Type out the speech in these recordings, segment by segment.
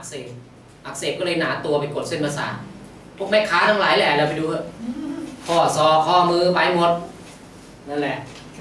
กเสบก็เลยหนาตัวไปกดเส้นประสาทพวกแม่ค้าทั้งหลายแหละเราไปดูข้อศอกข้อมือไปหมดนั่นแหละ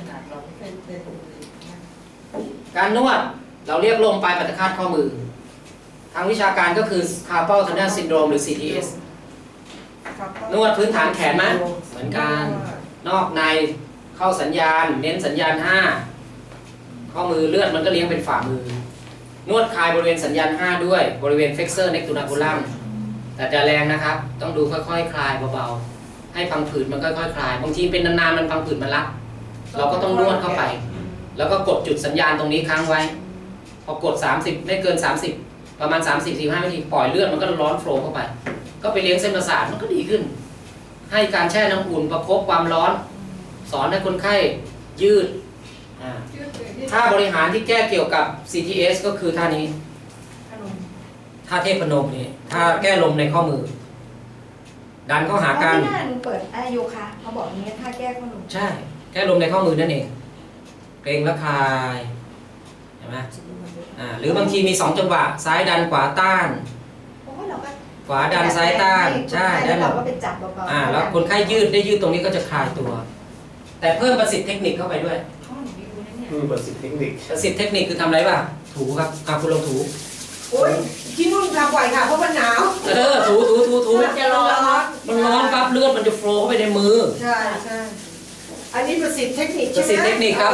การนวดเราเรียกลมปลายปฏิฆาตข้อมือทางวิชาการก็คือ carpal tunnel syndrome หรือ CTS นวดพื้นฐานแขนไหมเหมือนกันนอกในเข้าสัญญาณเน้นสัญญาณ5ข้อมือเลือดมันก็เลี้ยงเป็นฝ่ามือนวดคลายบริเวณสัญญาณ5ด้วยบริเวณ flexor necturaculum แต่จะแรงนะครับต้องดูค่อยๆคลายเบาๆให้พังผืดมันค่อยๆคลายบางทีเป็นนานๆมันพังผืดมันรักเราก็ต้องนวดเข้าไปแล้วก็กดจุดสัญญาณตรงนี้ค้างไว้พอกด30ไม่เกิน30ประมาณ30-45นาทีปล่อยเลือดมันก็ร้อนโฟลว์เข้าไปก็ไปเลี้ยงเส้นประสาทมันก็ดีขึ้นให้การแช่น้ำอุ่นประคบความร้อนสอนให้คนไข้ยืดท่าบริหารที่แก้เกี่ยวกับ CTS ก็คือท่านี้ท่าเทพนมนี่ท่าแก้ลมในข้อมือดันเข้าหากันที่หน้าเปิดโยคะเขาบอกอย่างนี้ท่าแก้ข้อมือใช่แก้ลมในข้อมือนั่นเองเกร็งและคลายเห็นไหมหรือบางทีมี2จังหวะซ้ายดันขวาต้านขวาดันซ้ายต้านใช่แล้วเราก็ไปจับเบาๆแล้วคนไข้ยืดได้ยืดตรงนี้ก็จะคลายตัวแต่เพิ่มประสิทธิเทคนิคเข้าไปด้วยประสิทธิเทคนิคคือทำอะไรบ้างถูครับคุณลองถูโอ้ยที่นู่นทำบ่อยค่ะเพราะมันหนาวถูมันจะร้อนมันร้อนปั๊บเลือดมันจะโฟลว์เข้าไปในมือใช่อันนี้ประสิทธิเทคนิคประสิทธิเทคนิคครับ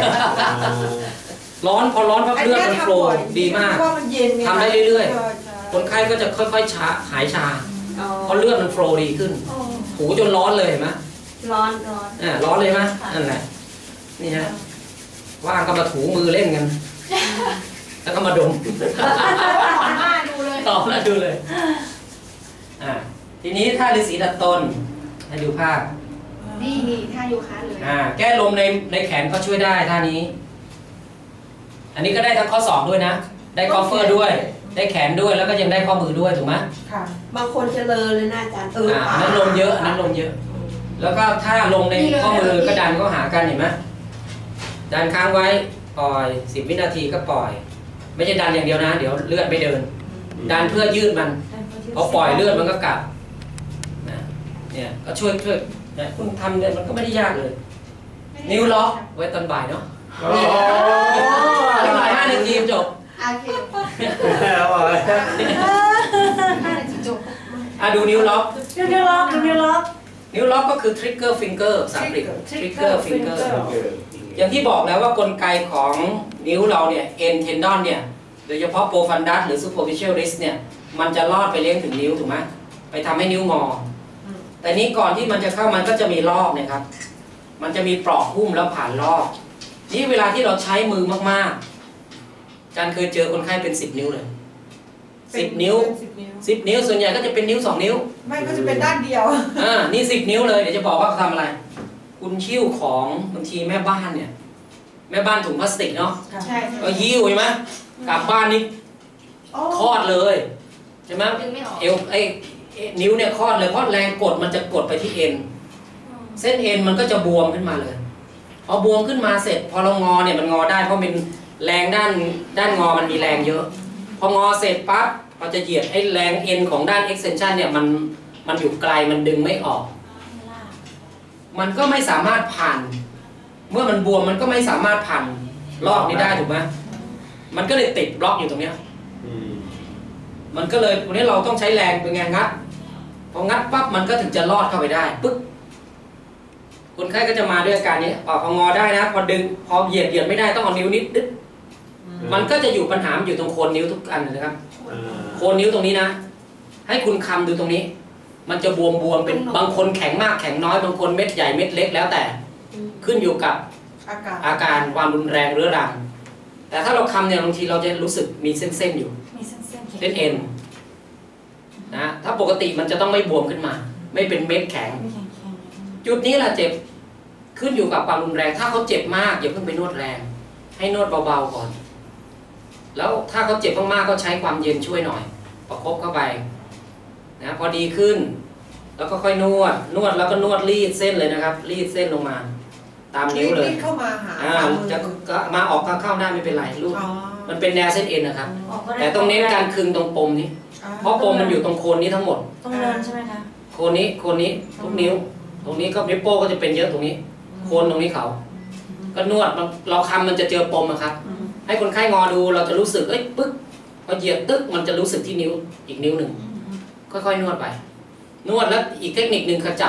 ร้อนพอร้อนปั๊บเลือดมันโฟลว์ดีมากทำได้เรื่อยๆคนไข้ก็จะค่อยๆหายชาเพราะเลือดมันโฟลว์ดีขึ้นถูจนร้อนเลยเห็นไหมร้อนเลยไหมนั่นแหละนี่ฮะว่างก็มาถูมือเล่นกันแล้วก็มาดมต่อหน้าดูเลยทีนี้ท่าฤาษีดัดตนให้ดูภาพนี่ท่าโยคะเลยแก้ลมในแขนก็ช่วยได้ท่านี้อันนี้ก็ได้ทั้งข้อศอกด้วยนะได้คอฟเฟอร์ด้วยได้แขนด้วยแล้วก็ยังได้ข้อมือด้วยถูกไหมค่ะบางคนจะเลอเลยนะอาจารย์นั้นลมเยอะแล้วก็ถ้าลงในข้อมือก็ดันก็หากันเห็นไหมดันค้างไว้ปล่อย10 วินาทีก็ปล่อยไม่ใช่ดันอย่างเดียวนะเดี๋ยวเลือดไม่เดินดันเพื่อยืดมันพอปล่อยเลือดมันก็กลับเนี่ยก็ช่วยเนี่ยคุณทำเนี่ยมันก็ไม่ได้ยากเลยนิ้วล็อกไว้ตอนบ่ายเนาะบ่าย5 นาทีจบดูนิ้วล็อกนิ้วล็อกก็คือ trigger finger ภาษาอังกฤษ trigger finger อย่างที่บอกแล้วว่ากลไกของนิ้วเราเนี่ย end tendon เนี่ยโดยเฉพาะ profundus หรือ superficial wrist เนี่ยมันจะลอดไปเลี้ยงถึงนิ้วถูกไหมไปทำให้นิ้วงอแต่นี้ก่อนที่มันจะเข้ามันก็จะมีรอบนะครับมันจะมีปลอกหุ้มแล้วผ่านรอบนี่เวลาที่เราใช้มือมากๆอาจารย์เคยเจอคนไข้เป็น10 นิ้วเลย10 นิ้วส่วนใหญ่ก็จะเป็นนิ้ว2 นิ้วไม่ก็จะเป็นด้านเดียวนี่10 นิ้วเลยเดี๋ยวจะบอกว่าเขาทำอะไรคุณหิ้วของบางทีแม่บ้านเนี่ยแม่บ้านถุงพลาสติกเนาะก็หิ้วใช่ไหมกลับบ้านนี่คลอดเลยใช่ไหมนิ้วเนี่ยคลอดเลยเพราะแรงกดมันจะกดไปที่เอ็นเส้นเอ็นมันก็จะบวมขึ้นมาเลยพอบวมขึ้นมาเสร็จพอเรางอเนี่ยมันงอได้เพราะเป็นแรงด้านงอมันมีแรงเยอะพองอเสร็จปั๊บเราจะเหยียดไอ้แรงเอ็นของด้าน extension เนี่ยมันอยู่ไกลมันดึงไม่ออกมันก็ไม่สามารถผ่านเมื่อมันบวมมันก็ไม่สามารถผ่านรอบนี้ได้ถูกไหมมันก็เลยติดบล็อกอยู่ตรงเนี้ยมันก็เลยวันนี้เราต้องใช้แรงเป็นไงงัดพองัดปั๊บมันก็ถึงจะรอดเข้าไปได้ปึ๊บคนไข้ก็จะมาด้วยอาการนี้พองอได้นะพอดึงพอเหยียดไม่ได้ต้องเอานิ้วนิดดึ๊ดมันก็จะอยู่ปัญหาอยู่ตรงโคนนิ้วทุกอันนะครับโคนนิ้วตรงนี้นะให้คุณคำดูตรงนี้มันจะบวมเป็นบางคนแข็งมากแข็งน้อยบางคนเม็ดใหญ่เม็ดเล็กแล้วแต่ขึ้นอยู่กับอาการความรุนแรงเรื้อรังแต่ถ้าเราคำเนี่ยบางทีเราจะรู้สึกมีเส้นอยู่เส้นเอ็นนะถ้าปกติมันจะต้องไม่บวมขึ้นมาไม่เป็นเม็ดแข็งจุดนี้แหละเจ็บขึ้นอยู่กับความรุนแรงถ้าเขาเจ็บมากอย่าเพิ่งไปนวดแรงให้นวดเบาๆก่อนแล้วถ้าเขาเจ็บมากๆก็ใช้ความเย็นช่วยหน่อยประคบเข้าไปนะพอดีขึ้นแล้วก็ค่อยนวดแล้วก็นวดรีดเส้นเลยนะครับรีดเส้นลงมาตามนิ้วเลยเข้ามาหาจะมาออกเข้าได้ไม่เป็นไรลูกมันเป็นแนวเส้นเอ็นนะครับแต่ต้องเน้นการคึงตรงปมนี้เพราะปมมันอยู่ตรงโคนนี้ทั้งหมดต้องเดินใช่ไหมคะโคนนี้ทุกนิ้วตรงนี้ก็นิ้วโป้ก็จะเป็นเยอะตรงนี้โคนตรงนี้เขาก็นวดเราคำมันจะเจอปมนะครับให้คนไข้งอดูเราจะรู้สึกปึ๊กพอเหยียดตึ๊กมันจะรู้สึกที่นิ้วอีกนิ้วหนึ่งค่อยๆนวดไปนวดแล้วอีกเทคนิคหนึ่งคือจับ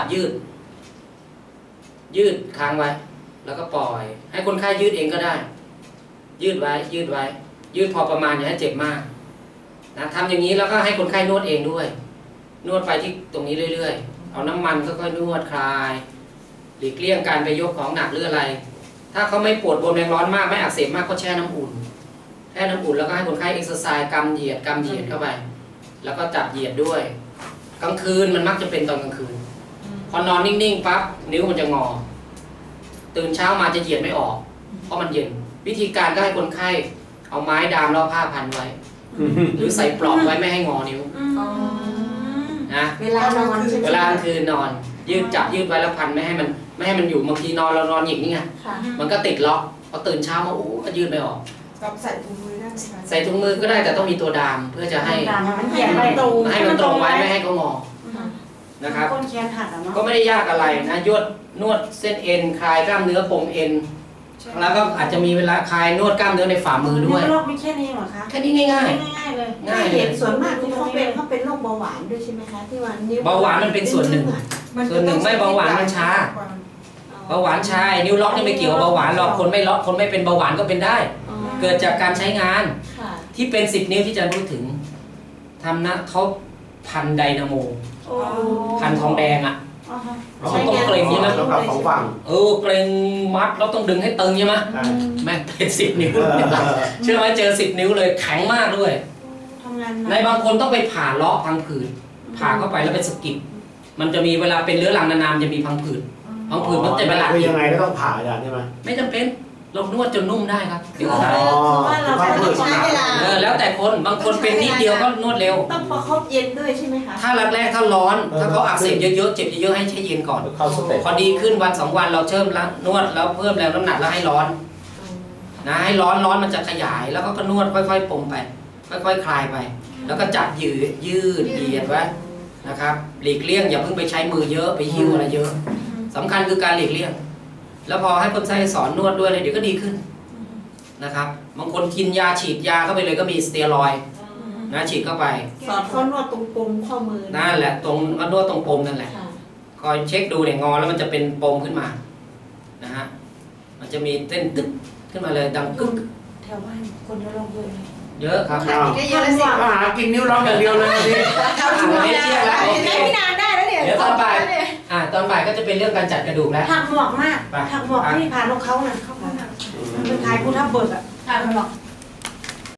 ยืดค้างไว้แล้วก็ปล่อยให้คนไข้ยืดเองก็ได้ยืดไว้ยืดพอประมาณอย่าให้เจ็บมากนะทำอย่างนี้แล้วก็ให้คนไข้นวดเองด้วยนวดไปที่ตรงนี้เรื่อยๆเอาน้ำมันค่อยๆนวดคลายหลีกเลี่ยงการไปยกของหนักหรืออะไรถ้าเขาไม่ปวดบวมแรงร้อนมากไม่อักเสบมากก็แช่น้ำอุ่นแล้วก็ให้คนไข้เอ็กซ์ไซส์กำเหยียดเข้าไปแล้วก็จับเหยียดด้วยกลางคืนมันมักจะเป็นตอนกลางคืนพอนอนนิ่งๆปั๊บนิ้วมันจะงอตื่นเช้ามาจะเหยียดไม่ออกเพราะมันเย็นวิธีการก็ให้คนไข้เอาไม้ดามแล้วผ้าพันไว้หรือใส่ปลอกไว้ไม่ให้งอนิ้วนะเวลานอนเวลากลางคืนนอนยืดไว้แล้วพันไม่ให้มันอยู่บางทีนอนเรานอนอย่างนี้ไงมันก็ติดล็อกพอตื่นเช้ามาก็ยืดไม่ออกใส่ถุงมือได้ไหมคะใส่ถุงมือก็ได้แต่ต้องมีตัวดามเพื่อจะให้มันเหยียดไปตรงให้มันตรงไว้ไม่ให้เขางอนะครับก้นแขนหักเนาะก็ไม่ได้ยากอะไรนะนวดเส้นเอ็นคลายกล้ามเนื้อปมเอ็นแล้วก็อาจจะมีเวลาคลายนวดกล้ามเนื้อในฝ่ามือด้วยโรคไม่แค่นี้หรอคะแค่นี้ง่ายๆเลยง่ายเห็นส่วนมากที่เขาเป็นโรคเบาหวานด้วยใช่ไหมคะที่ว่านิ้วเบาหวานมันเป็นส่วนหนึ่งไม่เบาหวานมันช้าเบาหวานช้านิ้วล็อกนี่ไม่เกี่ยวกับเบาหวานหรอกคนไม่ล็อกคนไม่เป็นเบาหวานก็เป็นได้เกิดจากการใช้งานที่เป็น10 นิ้วที่จะพูดถึงทำนะเขาพันไดนาโมพันทองแดงอ่ะเราต้องเกร็งใช่ไหมเกร็งมัดเราต้องดึงให้ตึงใช่ไหมแม่งเป็น10 นิ้วเชื่อไหมเจอ10 นิ้วเลยแข็งมากด้วยในบางคนต้องไปผ่าเลาะพังผืดผ่าเข้าไปแล้วเป็นสกิดมันจะมีเวลาเป็นเรื้อรังนานๆจะมีพังผืดมันจะเป็นหลักคือยังไงก็ต้องผ่าอาจารย์ใช่ไหมไม่จำเป็นเรานวดจนนุ่มได้ครับเดี๋ยวได้ว่าเราใช้เวลาแล้วแต่คนบางคนเป็นนิดเดียวก็นวดเร็วต้องพอเขาเย็นด้วยใช่ไหมคะถ้าแรกๆถ้าร้อนถ้าเขาอักเสบเยอะๆเจ็บเยอะๆให้ใช้เย็นก่อนพอดีขึ้นวัน2 วันเราเชิมแล้วนวดแล้วเพิ่มแรงน้ำหนักแล้วให้ร้อนนะให้ร้อนมันจะขยายแล้วก็นวดค่อยๆปมไปค่อยๆคลายไปแล้วก็จับยืดเหยียดไว้นะครับหลีกเลี่ยงอย่าเพิ่งไปใช้มือเยอะไปหิ้วอะไรเยอะสำคัญคือการหลีกเลี่ยงแล้วพอให้คนไข้สอนนวดด้วยเลยเดี๋ยวก็ดีขึ้นนะครับบางคนกินยาฉีดยาเข้าไปเลยก็มีสเตียรอยด์นะฉีดเข้าไปสอนเขานวดตรงปมข้อมือนั่นแหละตรงนวดตรงปมนั่นแหละคอยเช็คดูเนี่ยงอแล้วมันจะเป็นปมขึ้นมานะฮะมันจะมีเต้นตึ๊กขึ้นมาเลยดังกึ๊กแถวบ้านคนจะลงเยอะครับหากินนิ้วล็อกอย่างเดียวเลยนี่ไม่เที่ยงแล้วไม่นานได้แล้วเนี่ยเดี๋ยวตอนบ่ายก็จะเป็นเรื่องการจัดกระดูกแล้วหักหมวกมากหักหมวกที่ผ่านของเขาน่ะเขาเป็นคลายผู้ทับเบิกอ่ะหักหมวก